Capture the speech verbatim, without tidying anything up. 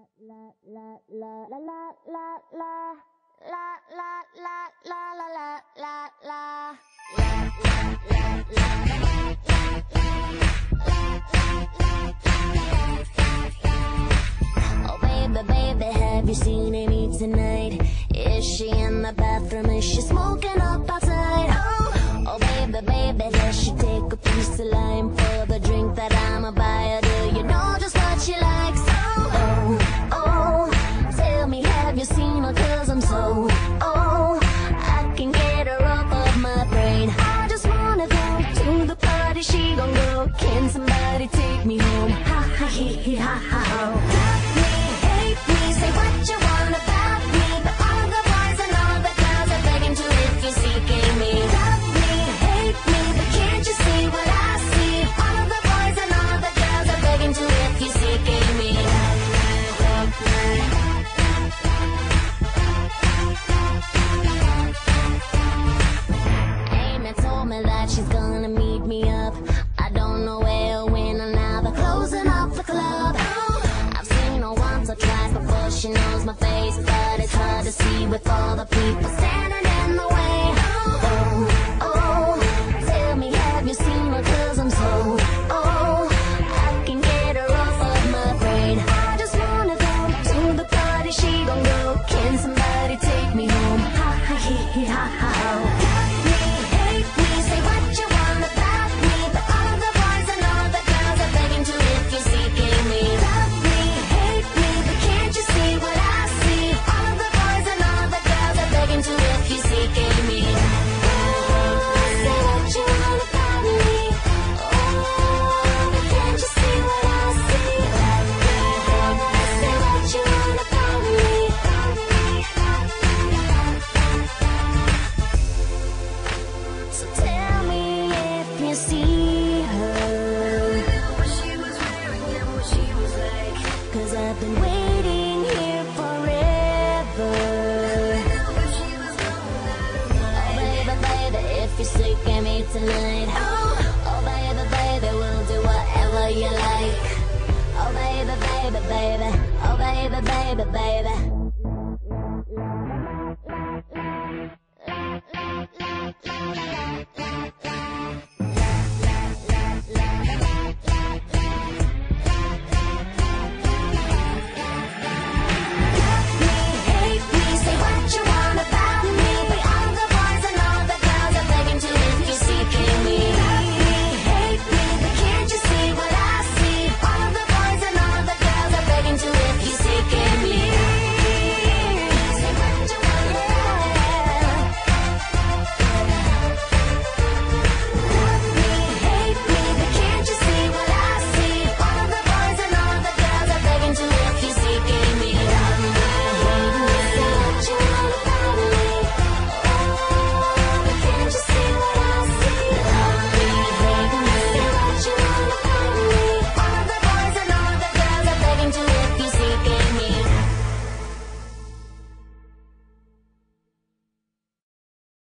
Oh baby, baby, have you seen Amy tonight? Is she in the bathroom? Is she smoking up outside? Oh, oh baby, baby, does she take a piece of lime for the drink that I'ma buy her? Do you know just what she likes? Oh, oh, oh, tell me, have you seen her? Cause I'm so, oh, I can get her off of my brain. I just wanna go to the party, she gon' go. Can somebody take me home? Ha ha he he ha ha ho. Love me, hate me, say what you want about me, but all the boys and all the girls are begging to if you're seeking me. Love me, hate me, but can't you see what I see? All of the boys and all the girls are begging to if you're seeking me. Love me, Amy told me that she's gonna meet me up. I don't know where or when, or now they're closing up the club. I've seen her once or twice before she knows my face, but it's hard to see with all the people standing in the way. Oh, oh, tell me, have you seen her? Cause I'm so, oh, I can get her off of my brain. I just wanna go to the party, she gon' go. Can somebody take me home? Ha ha he he ha ha ho. Love me, hate me, say what you want about me, but all of the boys and all the girls are begging to if you're seeking me. Love me, hate me, but can't you see what I see? All of the boys and all the girls are begging to if you're seeking me. Oh, say what you want about me. Oh, but can't you see what I see? Oh, say what you want about me. So tell me if you see her, what she was wearing and what she was like. Cause I've been waiting here forever. Oh baby, baby, if you're sick of me tonight. Oh, oh baby, baby, we'll do whatever you like. Oh baby, baby, baby, oh baby, baby, baby.